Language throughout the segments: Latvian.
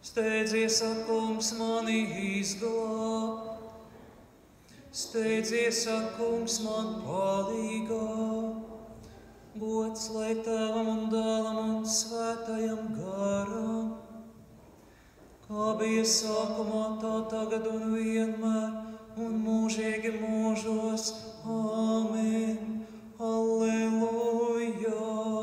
Steidzies, ak, kungs, mani izglāb. Steidzies, ak, kungs, man palīgā. Gods lai Tēvam un Dēlam un Svētajam garam, kā bija sākumā, tā tagad un vienmēr un mūžīgi mūžos. Āmen. Alleluja.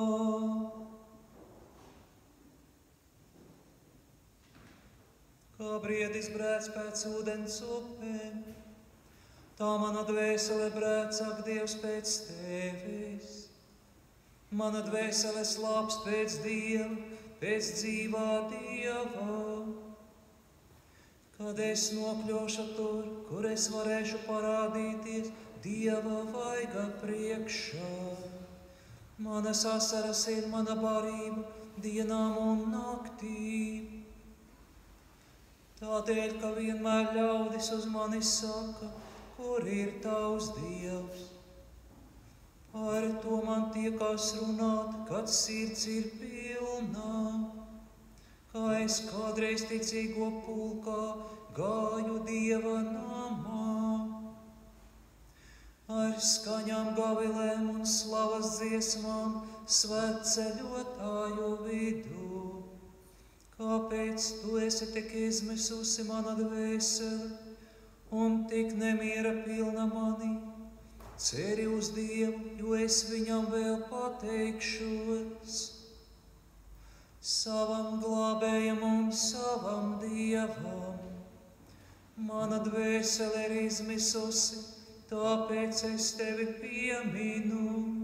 Kā briedis brēc pēc ūdens upēm, tā mana dvēsele brēc, ak, Dievs, pēc Tevis. Mana dvēsele slāpst pēc Dieva, pēc dzīvā Dieva. Kad es nokļūšu tur, kur es varēšu parādīties Dieva vaiga priekšā. Manas asaras ir mana barība dienām un naktīm. Tādēļ, ka vienmēr ļaudis uz mani saka, kur ir tavs Dievs. Par to man tiekās runāt, kad sirds ir pilnā. Kā es kādreiz ticīgo pulkā gāju Dieva namā. Ar skaņām gavilēm un slavas dziesmām svētceļotāju vidū. Kāpēc tu esi tik izmisusi mana dvēsele un tik nemiera pilna manī? Ceri uz Dievu, jo es viņam vēl pateikšos. Savam glābējam un savam Dievam. Mana dvēsele ir izmisusi, tāpēc es tevi pieminu.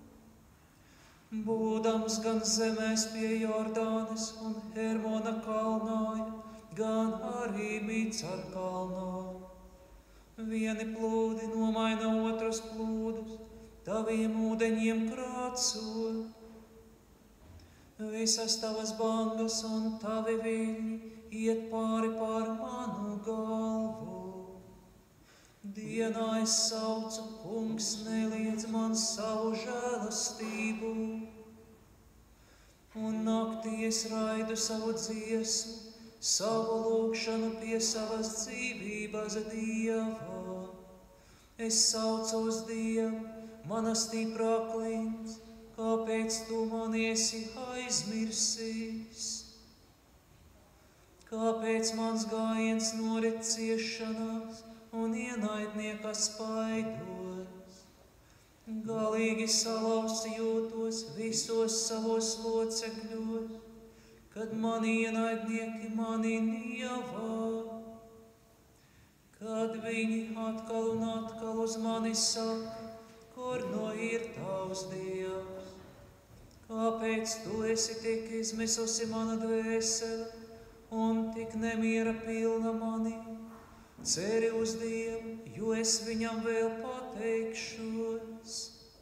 Būdams gan zemēs pie Jordānes un Hermona kalnāja, gan arī Micar kalnā. Vieni plūdi nomaina otrus plūdus, taviem ūdeņiem krācot. Visas tavas bangas un tavi viļņi iet pāri pār manu galvu. Dienā es saucu, kungs, neliedz man savu žēlastību. Un naktī es raidu savu dziesmu, savu lūgšanu pie savas dzīvības Dieva. Es saucu uz Dievu, mana stiprā klints, kāpēc tu mani esi aizmirsīs? Kāpēc mans gājiens norit ciešanās un ienaidnieka spaidos? Galīgi salauzts jūtos visos savos locekļos, kad mani ienaidnieki mani nievā. Kad viņi atkal un atkal uz mani saka, kur no ir tavs Dievs? Kāpēc tu esi tik izmisusi mana dvēsele un tik nemiera pilna manī? Ceri uz Dievu, jo es viņam vēl pateikšos.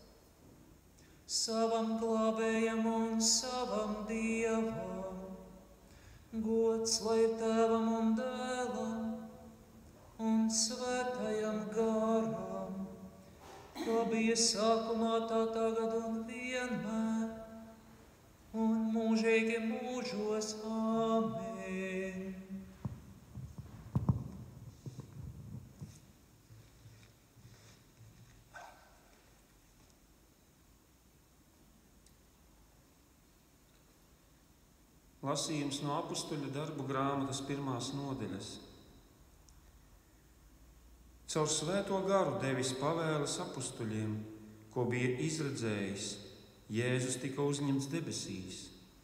Savam glābējam un savam Dievam. Gods lai Tēvam un Dēlam un Svētajam garam, kā bija sākumā, tā tagad un vienmēr, un mūžīgi mūžos. Āmen. Lasījums no Apustuļu darbu grāmatas 1. nodaļas. Caur Svēto garu devis pavēles apustuļiem, ko bija izredzējis, Jēzus tika uzņemts debesīs.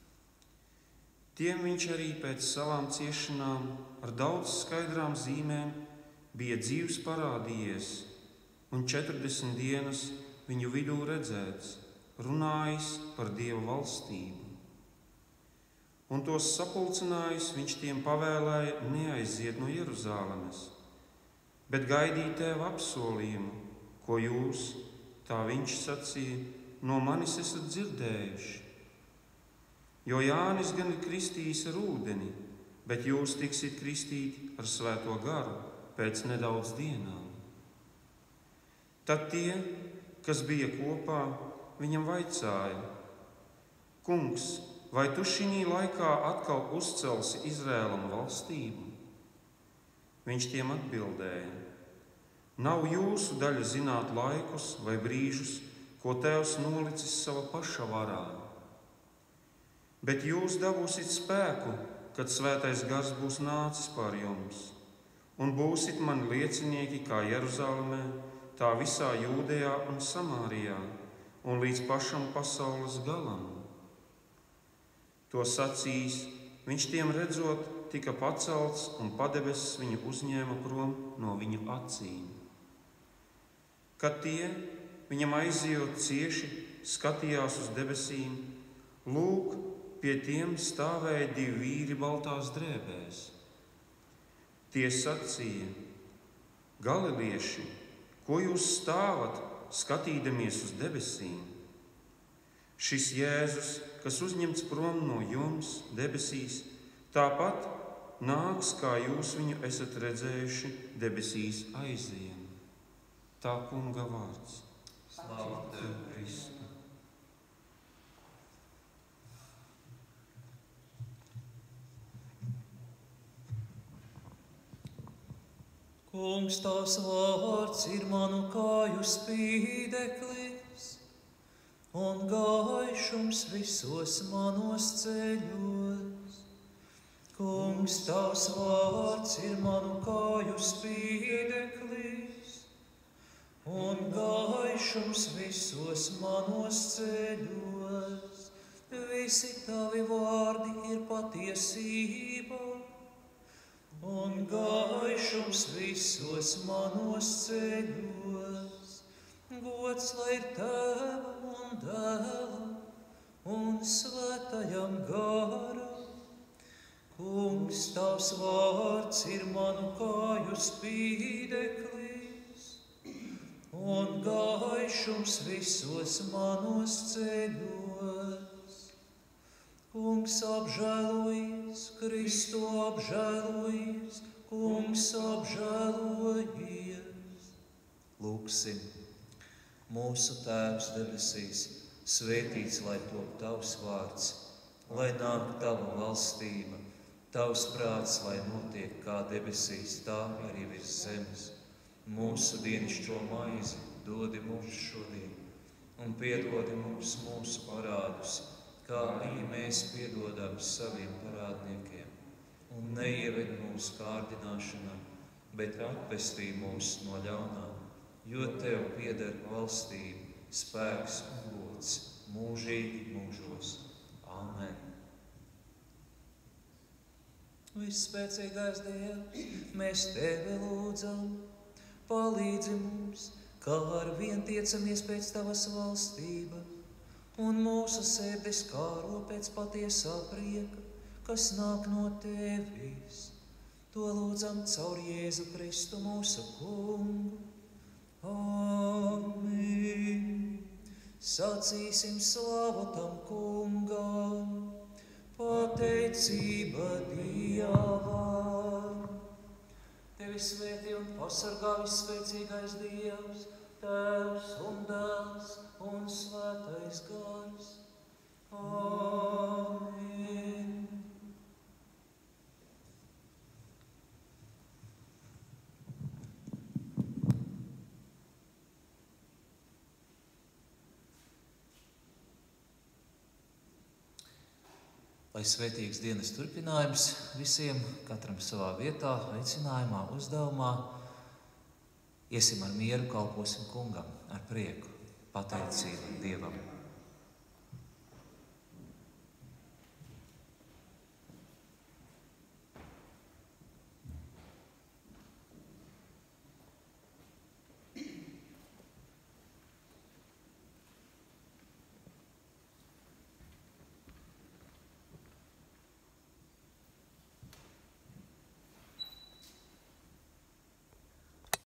Tiem viņš arī pēc savām ciešanām ar daudz skaidrām zīmēm bija dzīvs parādījies, un 40 dienas viņu vidū redzēts, runājis par Dieva valstību. Un tos sapulcinājis, viņš tiem pavēlēja neaiziet no Jeruzālemes, bet gaidīt Tēva apsolījumu, ko jūs, tā viņš sacīja, no manis esat dzirdējuši. Jo Jānis gan ir kristījis ar ūdeni, bet jūs tiksit kristīti ar Svēto garu pēc nedaudz dienām. Tad tie, kas bija kopā, viņam vaicāja: Kungs, vai tu šī laikā atkal uzcelsi Izrēlam valstību? Viņš tiem atbildēja: Nav jūsu daļa zināt laikus vai brīžus, ko Tēvs nolicis sava paša varā. Bet jūs dabūsiet spēku, kad Svētais Gars būs nācis pār jums, un būsit mani liecinieki kā Jeruzalemē, tā visā Jūdejā un Samārijā, un līdz pašam pasaules galam. To sacījis, viņš tiem redzot, tika pacelts, un padebesis viņu uzņēma prom no viņu acīm. Kad tie, viņam aizejot cieši, skatījās uz debesīm, lūk, pie tiem stāvēja 2 vīri baltās drēbēs. Tie sacīja: Galilieši, ko jūs stāvat, skatīdamies uz debesīm? Šis Jēzus, kas uzņemts prom no jums debesīs, tāpat nāks, kā jūs viņu esat redzējuši debesīs aizejam. Tā Kunga vārds. Slāva Tev, Kristu! Kungs, Tavs vārds ir manu kāju spīdeklis un gaišums visos manos ceļos. Kungs, Tavs vārds ir manu kāju spīdeklis un gaišums visos manos ceļos. Visi Tavi vārdi ir patiesība un gaišums visos manos ceļos. Gods lai ir Tēvam un Dēlam un Svētajam Garam. Kungs, Tavs vārds ir manu kāju spīdeklis un gaišums visos manos ceļos. Kungs, apžēlojies, Kristu apžēlojies, Kungs, apžēlojies. Lūksim. Mūsu Tēvs debesīs, svētīts lai top Tavs vārds, lai nāk Tava valstība, Tavs prāts, lai notiek kā debesīs, tā arī virs zemes. Mūsu dienascho maizi dodi mums šodien, un piedodi mums mūsu parādus, kā arī mēs piedodam saviem parādniekiem. Un neieved mūsu kārdināšanā, bet atvestī mūs no ļaunā, jo Tev pieder valstība, spēks un gods mūžīgi mūžos. Āmen. Visspēcīgais Dievs, mēs Tevi lūdzam, palīdzi mums, kā ar vien tiecamies pēc Tavas valstības, un mūsu sirdis kāro pēc patiesā prieka, kas nāk no Tevis. To lūdzam caur Jēzu Kristu mūsu Kungu. Amen. Sacīsim slavu tam Kungam, pateicība Dievam. Tevi svētī un pasargā visspēcīgais Dievs, Tēvs un Dēls un Svētais Gars. Amen. Lai svētīgs dienas turpinājums visiem, katram savā vietā, aicinājumā, uzdevumā. Iesim ar mieru, kalposim Kungam ar prieku, pateicību Dievam.